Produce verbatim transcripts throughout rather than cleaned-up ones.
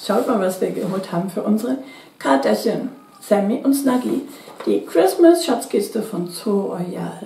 Schaut mal, was wir geholt haben für unsere Katerchen, Sammy und Snuggy. Die Christmas-Schatzkiste von Zoo Royal.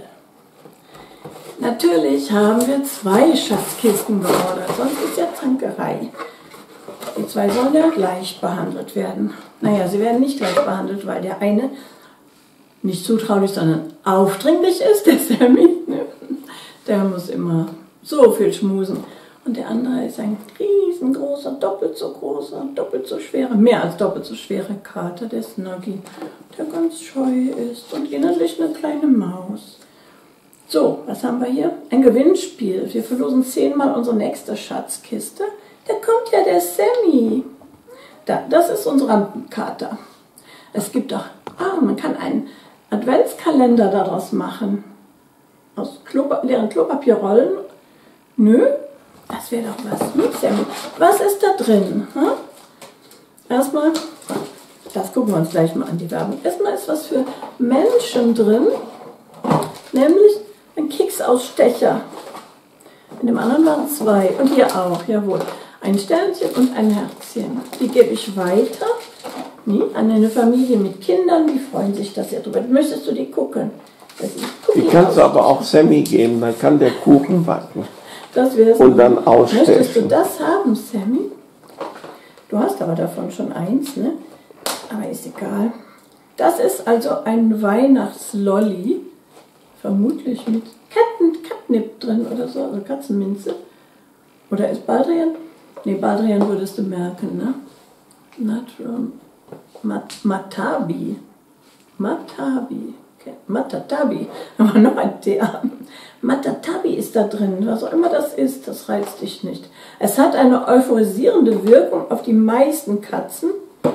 Natürlich haben wir zwei Schatzkisten geordert, sonst ist ja Zankerei. Die zwei sollen ja gleich behandelt werden. Naja, sie werden nicht gleich behandelt, weil der eine nicht zutraulich, sondern aufdringlich ist, der Sammy. Der muss immer so viel schmusen. Und der andere ist ein riesengroßer, doppelt so großer, doppelt so schwerer, mehr als doppelt so schwerer Kater, der Snuggy, der ganz scheu ist und innerlich eine kleine Maus. So, was haben wir hier? Ein Gewinnspiel. Wir verlosen zehnmal unsere nächste Schatzkiste. Da kommt ja der Sammy. Da, das ist unser Rampenkater. Es gibt auch, ah, man kann einen Adventskalender daraus machen. Aus Klo, leeren Klopapierrollen. Nö, das wäre doch was. Hm, Sammy, was ist da drin? Hm? Erstmal, das gucken wir uns gleich mal an, die Werbung. Erstmal ist was für Menschen drin, nämlich ein Keksausstecher. In dem anderen waren zwei. Und hier auch, jawohl. Ein Sternchen und ein Herzchen. Die gebe ich weiter nee, an eine Familie mit Kindern. Die freuen sich das ja drüber. Möchtest du die gucken? Die kannst du aber auch Sammy geben, dann kann der Kuchen backen. Das wär's. Und dann ausstechen. Möchtest du das haben, Sammy? Du hast aber davon schon eins, ne? Aber ist egal. Das ist also ein Weihnachtslolli. Vermutlich mit Katten, Catnip drin oder so, also Katzenminze. Oder ist Baldrian? Ne, Baldrian würdest du merken, ne? Natural Mat Matabi. Matabi. Okay. Matatabi. Aber noch ein T A. Matatabi ist da drin. Was auch immer das ist, das reizt dich nicht. Es hat eine euphorisierende Wirkung auf die meisten Katzen.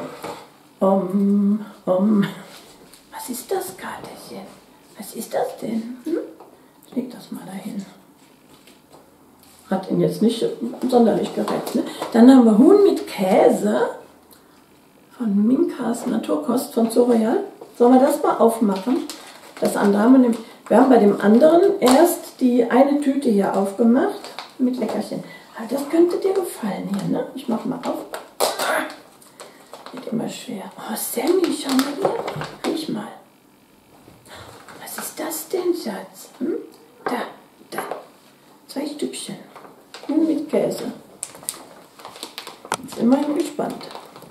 Um, um. Was ist das, Katerchen? Was ist das denn? Hm? Ich leg das mal dahin. Hat ihn jetzt nicht sonderlich gerettet. Ne? Dann haben wir Huhn mit Käse von Minkas Naturkost von Zoo Royal. Sollen wir das mal aufmachen? Das andere haben wir nämlich. Wir haben bei dem anderen erst die eine Tüte hier aufgemacht mit Leckerchen. Aber das könnte dir gefallen hier, ne? Ich mach mal auf. Wird immer schwer. Oh, Sammy, schau mal hier. Riech mal. Was ist das denn, Schatz? Hm? Da, da. Zwei Stückchen. Huhn mit Käse. Jetzt immerhin gespannt.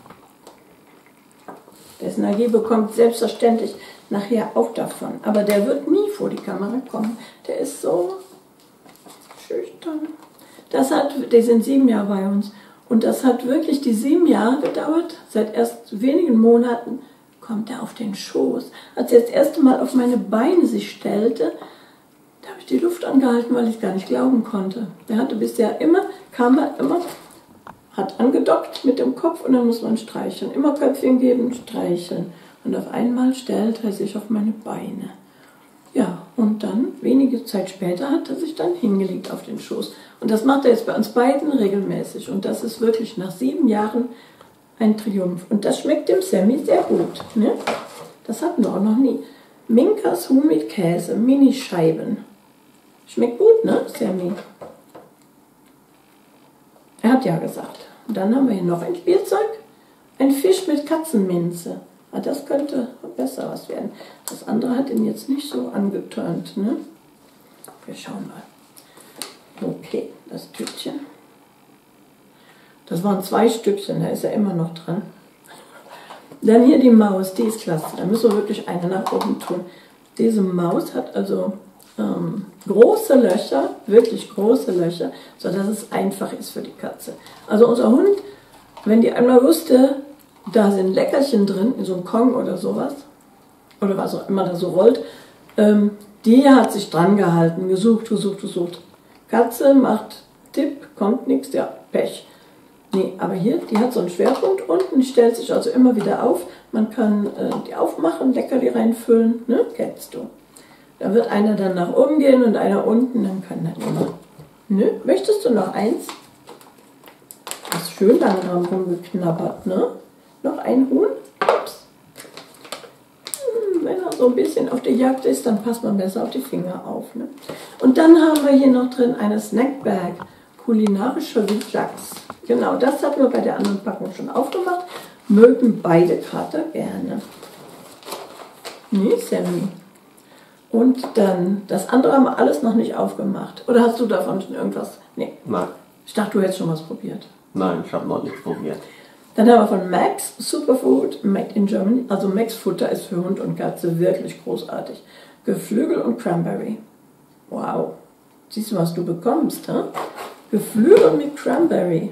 Der Snuggy bekommt selbstverständlich nachher auch davon. Aber der wird nie vor die Kamera kommen. Der ist so schüchtern. Das hat, die sind sieben Jahre bei uns. Und das hat wirklich die sieben Jahre gedauert. Seit erst wenigen Monaten kommt er auf den Schoß. Als er das erste Mal auf meine Beine sich stellte, da habe ich die Luft angehalten, weil ich es gar nicht glauben konnte. Er hatte bisher immer, kam er immer, hat angedockt mit dem Kopf und dann muss man streicheln. Immer Köpfchen geben, streicheln. Und auf einmal stellt er sich auf meine Beine. Ja, und dann, wenige Zeit später, hat er sich dann hingelegt auf den Schoß. Und das macht er jetzt bei uns beiden regelmäßig. Und das ist wirklich nach sieben Jahren ein Triumph. Und das schmeckt dem Sammy sehr gut. Ne? Das hatten wir auch noch nie. Minkas Huhn mit Käse, Minischeiben. Schmeckt gut, ne, Sammy? Er hat ja gesagt. Und dann haben wir hier noch ein Spielzeug. Ein Fisch mit Katzenminze. Ah, das könnte besser was werden. Das andere hat ihn jetzt nicht so angeturnt, ne? Wir schauen mal. Okay, das Tütchen. Das waren zwei Stückchen, da ist er immer noch dran. Dann hier die Maus, die ist klasse. Da müssen wir wirklich eine nach oben tun. Diese Maus hat also ähm, große Löcher, wirklich große Löcher, sodass es einfach ist für die Katze. Also unser Hund, wenn die einmal wusste, da sind Leckerchen drin, in so einem Kong oder sowas, oder was auch immer da so rollt, ähm, die hat sich dran gehalten, gesucht, gesucht, gesucht. Katze macht Tipp, kommt nichts, ja, Pech. Nee, aber hier, die hat so einen Schwerpunkt unten, die stellt sich also immer wieder auf. Man kann äh, die aufmachen, Leckerli reinfüllen, ne, kennst du. Da wird einer dann nach oben gehen und einer unten, dann kann das immer. Nö, möchtest du noch eins? Hast schön lange dran rumgeknabbert, ne? Noch ein Huhn. Ups. Hm, wenn er so ein bisschen auf der Jagd ist, dann passt man besser auf die Finger auf. Ne? Und dann haben wir hier noch drin eine Snackbag. Kulinarischer Wildlachs. Genau, das hatten wir bei der anderen Packung schon aufgemacht. Mögen beide Kater gerne. Nee, Sammy. Und dann, das andere haben wir alles noch nicht aufgemacht. Oder hast du davon schon irgendwas? Nee. Nein. Ich dachte, du hättest schon was probiert. Nein, ich habe noch nichts probiert. Dann haben wir von Max Superfood Made in Germany. Also Max Futter ist für Hund und Katze wirklich großartig. Geflügel und Cranberry. Wow. Siehst du, was du bekommst, hä? Geflügel mit Cranberry.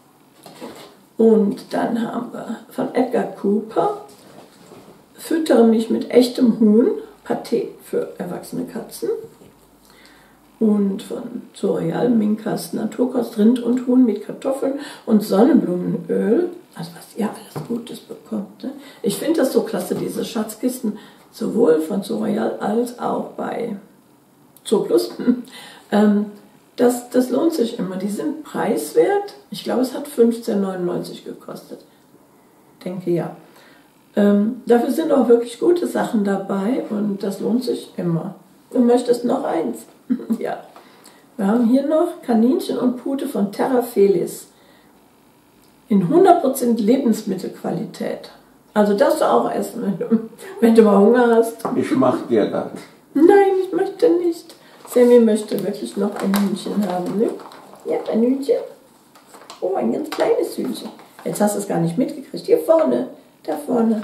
Und dann haben wir von Edgar Cooper Füttere mich mit echtem Huhn. Pâté für erwachsene Katzen. Und von Zoreal Minkas Naturkost Rind und Huhn mit Kartoffeln und Sonnenblumenöl. Also was ihr alles Gutes bekommt. Ne? Ich finde das so klasse, diese Schatzkisten, sowohl von Zoreal als auch bei Zooplus. ähm, das, das lohnt sich immer. Die sind preiswert. Ich glaube, es hat fünfzehn neunundneunzig gekostet. Denke ja. Ähm, dafür sind auch wirklich gute Sachen dabei und das lohnt sich immer. Du möchtest noch eins? Ja. Wir haben hier noch Kaninchen und Pute von Terra Felis. In hundert Prozent Lebensmittelqualität. Also das du auch essen, wenn du, wenn du mal Hunger hast. Ich mach dir das. Nein, ich möchte nicht. Sammy möchte wirklich noch ein Hühnchen haben. Ne? Ja, ein Hühnchen. Oh, ein ganz kleines Hühnchen. Jetzt hast du es gar nicht mitgekriegt. Hier vorne. Da vorne.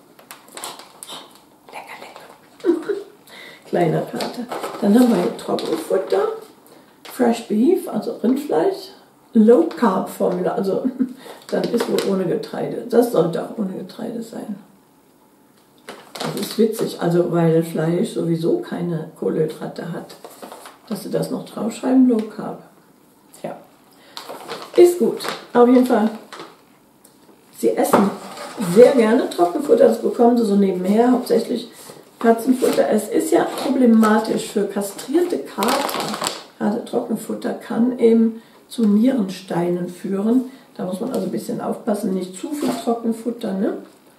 Lecker, lecker. Kleiner Kater. Dann haben wir hier Trockenfutter. Fresh Beef, also Rindfleisch. Low Carb Formula, also dann ist wohl ohne Getreide. Das sollte auch ohne Getreide sein. Das ist witzig, also weil Fleisch sowieso keine Kohlenhydrate hat. Dass sie das noch draufschreiben, Low Carb. Ja, ist gut. Auf jeden Fall, sie essen sehr gerne Trockenfutter, das bekommen sie so nebenher, hauptsächlich Katzenfutter. Es ist ja problematisch für kastrierte Kater. Gerade Trockenfutter kann eben zu Nierensteinen führen. Da muss man also ein bisschen aufpassen, nicht zu viel Trockenfutter. Ne?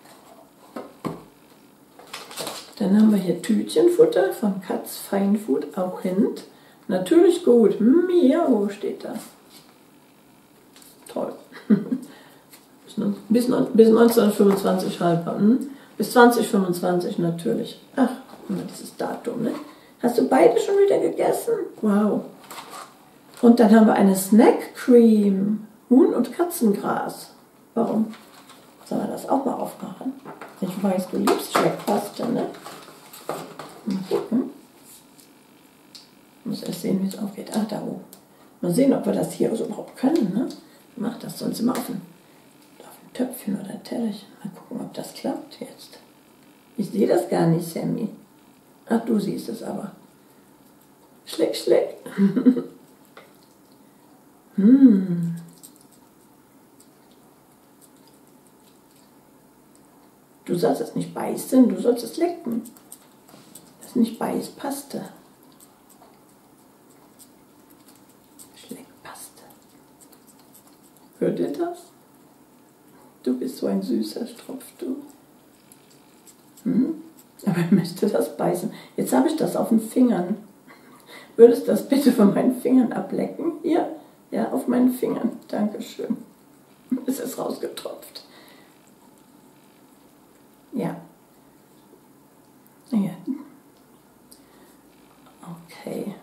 Dann haben wir hier Tütchenfutter von Katz Fine Food, auch Rind. Natürlich gut. Miau steht da. Toll. Bis, bis neunzehnhundertfünfundzwanzig haltbar. Hm? Bis zwanzig fünfundzwanzig natürlich. Ach, dieses Datum. Ne? Hast du beide schon wieder gegessen? Wow. Und dann haben wir eine Snack Cream. Huhn- und Katzengras. Warum? Sollen wir das auch mal aufmachen? Ich weiß, du liebst Schreckpaste, ne? Mal gucken. Ich muss erst sehen, wie es aufgeht. Ach, da oben. Mal sehen, ob wir das hier so überhaupt können, ne? Ich mach das sonst immer auf ein, auf ein Töpfchen oder ein Tellerchen. Mal gucken, ob das klappt jetzt. Ich sehe das gar nicht, Sammy. Ach, du siehst es aber. Schleck, schleck. hm. Du sollst es nicht beißen, du sollst es lecken. Das ist nicht Beißpaste. Schleckpaste. Hört ihr das? Du bist so ein süßer Stropf, du. Hm? Aber ich möchte das beißen. Jetzt habe ich das auf den Fingern. Würdest du das bitte von meinen Fingern ablecken? Hier, ja, auf meinen Fingern. Dankeschön. Es ist rausgetropft. Ja. Ja. Okay.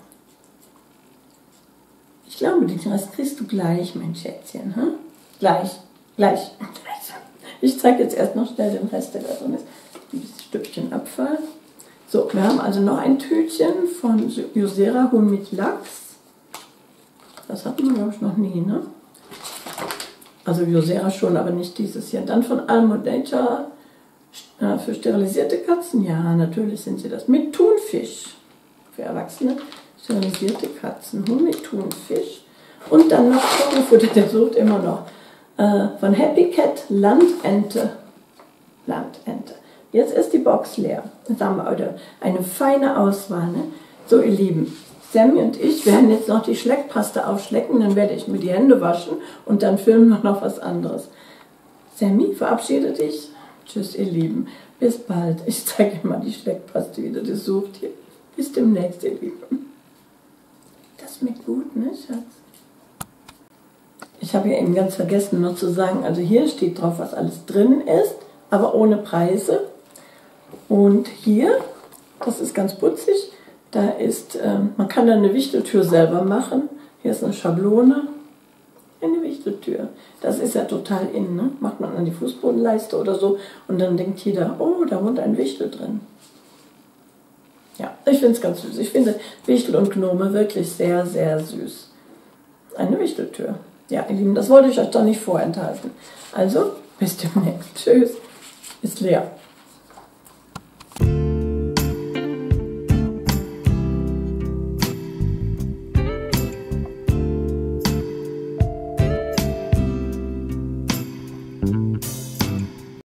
Ich glaube, den Rest kriegst du gleich, mein Schätzchen. Hm? Gleich. Gleich. Ich zeige jetzt erst noch schnell den Rest, der da drin ist. Ein Stückchen Abfall. So, wir haben also noch ein Tütchen von Josera Huhn mit Lachs. Das hatten wir, glaube ich, noch nie, ne? Also Josera schon, aber nicht dieses Jahr. Dann von Almonature für sterilisierte Katzen. Ja, natürlich sind sie das. Mit Thunfisch. Für Erwachsene sterilisierte Katzen. Huhn mit Thunfisch. Und dann noch Trockenfutter, der sucht immer noch. Äh, von Happy Cat Landente. Landente. Jetzt ist die Box leer. Jetzt haben wir heute eine feine Auswahl. Ne? So, ihr Lieben, Sammy und ich werden jetzt noch die Schleckpaste aufschlecken. Dann werde ich mir die Hände waschen und dann filmen wir noch was anderes. Sammy, verabschiede dich. Tschüss, ihr Lieben. Bis bald. Ich zeige dir mal die Schleckpaste wieder. Das sucht hier. Bis demnächst, ihr Lieben. Das schmeckt gut, ne, Schatz? Ich Ich habe ja eben ganz vergessen noch zu sagen, also hier steht drauf, was alles drin ist, aber ohne Preise. Und hier, das ist ganz putzig, da ist, ähm, man kann da eine Wichteltür selber machen. Hier ist eine Schablone, eine Wichteltür. Das ist ja total in, ne? Macht man an die Fußbodenleiste oder so und dann denkt jeder, oh, da wohnt ein Wichtel drin. Ja, ich finde es ganz süß. Ich finde Wichtel und Gnome wirklich sehr, sehr süß. Eine Wichteltür. Ja, ihr Lieben, das wollte ich euch doch nicht vorenthalten. Also, bis demnächst. Tschüss. Ist leer.